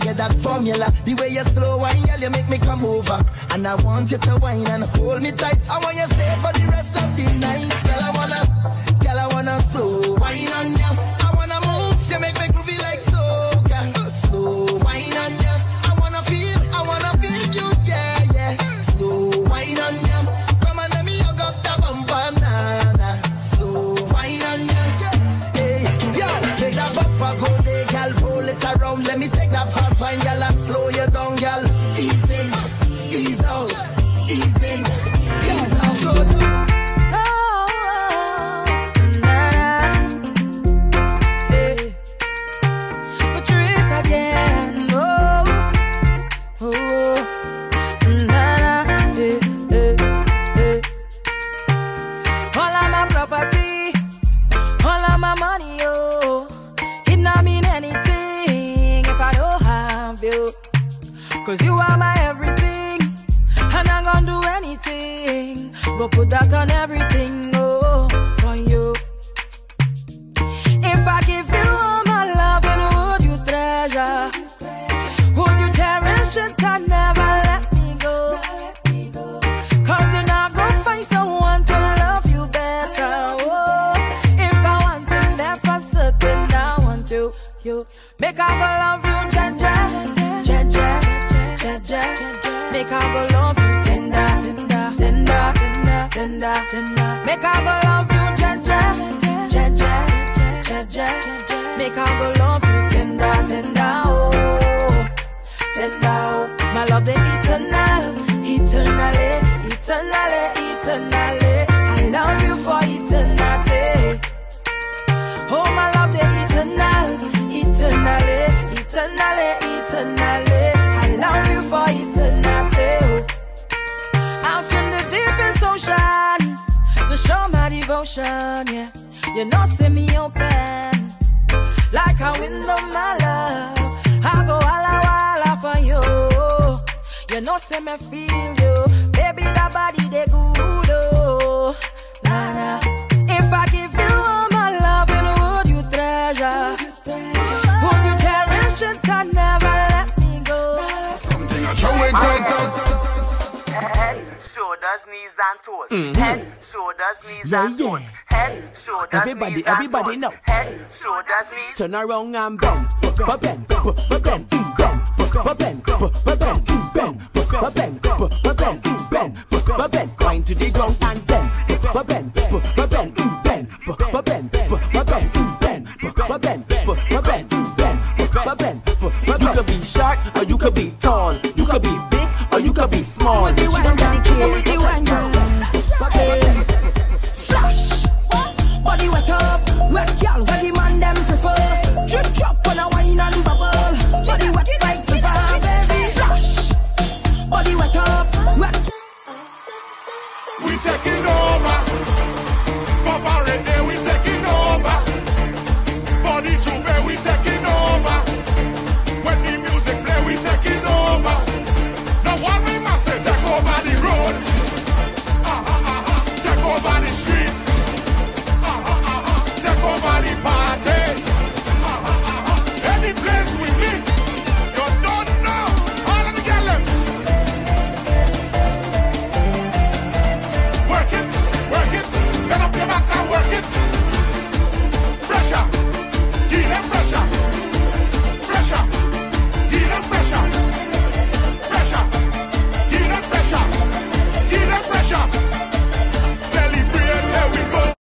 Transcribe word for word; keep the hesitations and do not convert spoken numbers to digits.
you that formula. The way you slow wine, girl, you make me come over. And I want you to wine and hold me tight. I want you to stay for the rest of the night. Girl, I wanna, girl, I wanna slow wine on you. I wanna move, you make me groovy like so, girl. Slow wine on you. I wanna feel, I wanna feel you, yeah, yeah. Slow wine on you. Come on, let me hug up the bumper, nah, nah. Slow wine on you, yeah. Hey, girl, take that bumper, go there, girl. Roll it around, let me take that fast wine, girl, and slow you down, girl. Ease in, ease out, ease in, ease out, slow down. Cause you are my everything, and I'm gonna do anything. Go put that on everything, oh, for you. If I give you all my love, and would you treasure? Would you cherish it and never let me go? Cause you're not gonna find someone to love you better, oh. If I want to, then for certain I want to. You make I go love you, Jaja, Jaja. Make I go love you tender, tender, tender, tender, tender, tender. Make I go love you Jaja, Jaja, Jaja. Make I go love you tender, tender, oh, tender, oh. My love the eternal, eternally, eternally, eternally. I love you for eternity. Oh, my love the eternal, eternally, eternally, eternally. Love you for eternity. I'll swim the deepest ocean to show my devotion, yeah. You know, see me open like a window, my love. I go walla walla for you. You know, see me feel you. Baby, that body, they good, oh. Nah, nah. If I give you all my love, and would you treasure? Would you cherish it and never let me go? Head, shoulders, knees and toes. Mm-hmm. Head, shoulders, knees yeah, and yeah. toes. Head, shoulders, everybody, knees everybody and know. toes. Head, shoulders, knees. Turn around and bend, bend, bend, bend, bend, bend, bend, bend, bend, bend, bend, bend, wind to the ground and bend, bend, bend, bend, bend, bend, bend, bend, bend. You could be short or you could be tall. You could be big or you could be small. She don't really care.